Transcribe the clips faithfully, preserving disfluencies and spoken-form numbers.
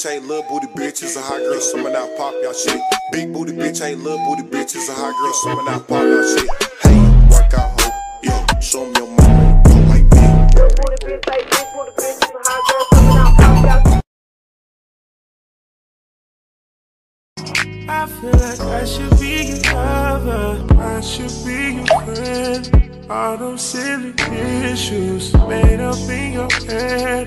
bitch ain't little booty bitches. A hot girl summon out, pop y'all shit. Big booty bitch ain't little booty bitches. A hot girl summon out, pop y'all shit. Hey, work out, ho, yeah. Show me your mama, go like that. Big booty bitch ain't big booty bitches. A hot girl summon out, pop y'all shit. I feel like I should be your lover, I should be your friend. All those silly issues made up in your head.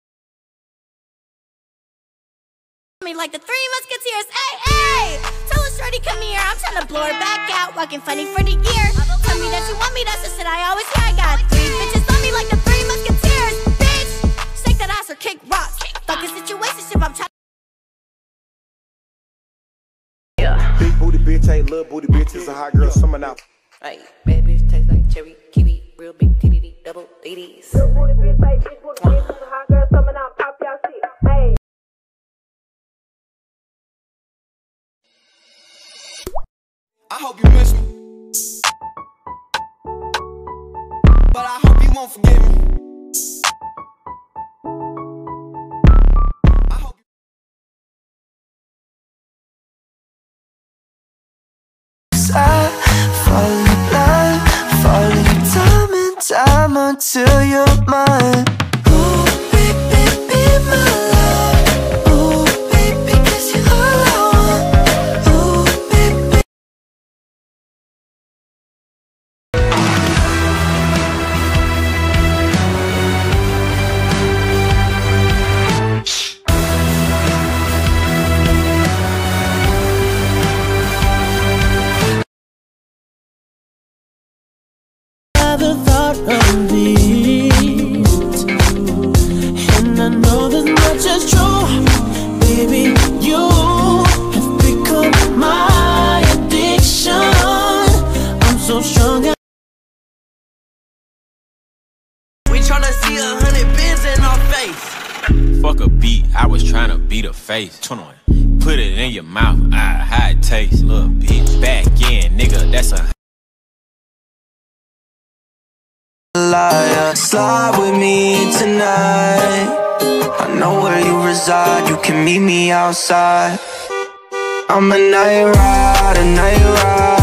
Me like the Three Musketeers, hey, hey! Tell us shorty come here, I'm trying to blow her back out, walking funny for the year. Tell me that you want me, that's the shit I always hear. I got three bitches on me like the Three Musketeers, bitch! Shake that ass or kick rocks. Fuck a situationship, I'm trying. Big booty bitch ain't little booty bitches. A hot girl summon out. Hey, bad bitch taste like cherry, kiwi, real big titty, double titties. Big booty bitch ain't big booty bitches. A hot girl summon out, pop y'all shit, hey. I hope you miss me, but I hope you won't forget me. I hope you I fall in love, fall in time and time until you're mine. Ooh, baby, be my love. Ooh, baby, 'cause you're all I want. Ooh, baby. The thought of it, and I know this much is true, baby. You have become my addiction. I'm so strong. We tryna see a hundred bins in our face. Fuck a beat, I was tryna beat a face. twenty-one. Put it in your mouth, ah, how it tastes. Little bitch, back in, nigga, that's a Liar, slide with me tonight. I know where you reside, you can meet me outside. I'm a night rider, night rider.